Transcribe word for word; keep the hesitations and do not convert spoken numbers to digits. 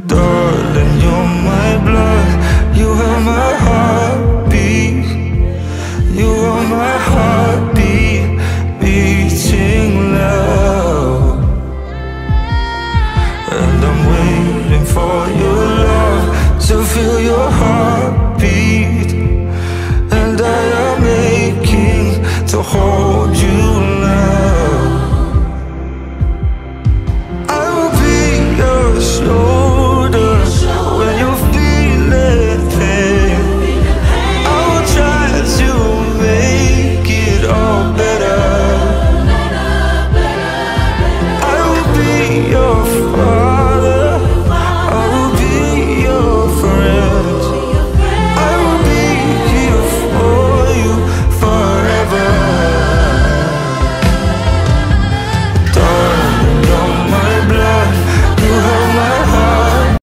Darling, you're my blood, you are my heartbeat. You are my heartbeat, beating loud. And I'm waiting for your love to fill your heart.